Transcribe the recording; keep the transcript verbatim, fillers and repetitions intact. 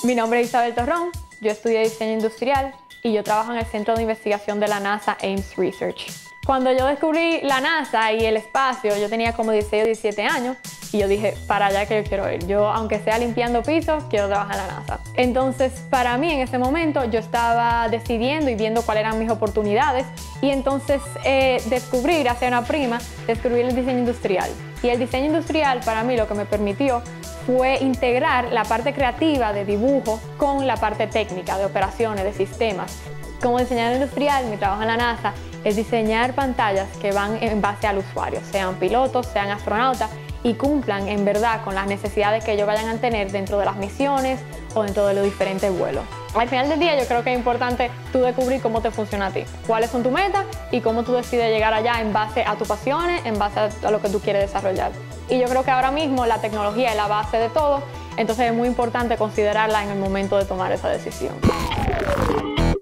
Mi nombre es Isabel Torrón, yo estudié diseño industrial y yo trabajo en el Centro de Investigación de la NASA Ames Research. Cuando yo descubrí la NASA y el espacio, yo tenía como dieciséis o diecisiete años y yo dije, para allá que yo quiero ir. Yo, aunque sea limpiando pisos, quiero trabajar en la NASA. Entonces, para mí en ese momento, yo estaba decidiendo y viendo cuáles eran mis oportunidades y entonces eh, descubrí, gracias a una prima, descubrí el diseño industrial. Y el diseño industrial para mí lo que me permitió fue integrar la parte creativa de dibujo con la parte técnica de operaciones, de sistemas. Como diseñador industrial, mi trabajo en la NASA es diseñar pantallas que van en base al usuario, sean pilotos, sean astronautas, y cumplan en verdad con las necesidades que ellos vayan a tener dentro de las misiones o dentro de los diferentes vuelos. Al final del día yo creo que es importante tú descubrir cómo te funciona a ti, cuáles son tus metas y cómo tú decides llegar allá en base a tus pasiones, en base a lo que tú quieres desarrollar. Y yo creo que ahora mismo la tecnología es la base de todo, entonces es muy importante considerarla en el momento de tomar esa decisión.